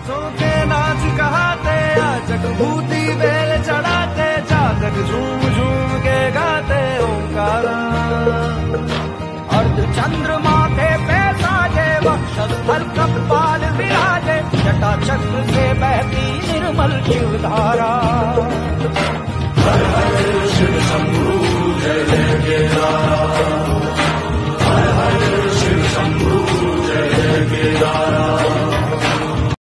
सो के नाच कहते याचक भूति बेल चढ़ाते जातक झूम झूम के गाते ओंकारा। अर्ध चंद्रमा थे पैसाजे वक्षस्थल कपाल विराजे जटा चक्र से बहती निर्मल शिवधारा। हर हर शिव शंभू जय जय केदारा।